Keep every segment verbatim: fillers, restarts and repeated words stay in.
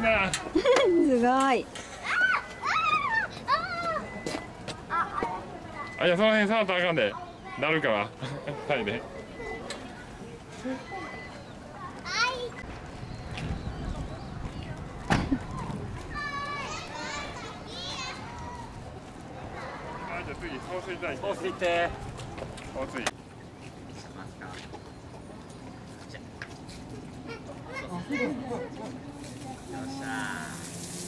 いな。 すごい。 あ、いや、その辺触ったらあかんで。なるから。はいね。あ、じゃあ次、放水剤。 放水って。 放水。 しますか。よっしゃー。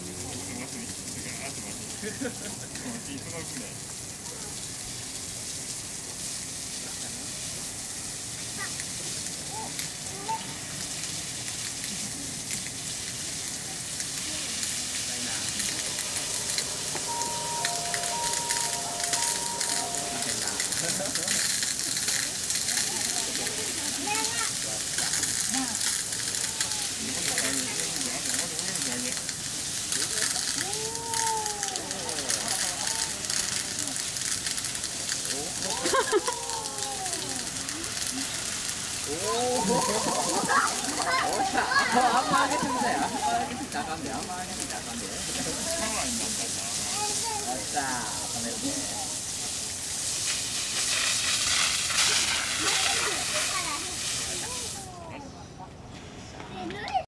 あんま上げてみたよ。あんま上げてみたらあかんで。あんま上げてみたらあかんで。よっしゃー。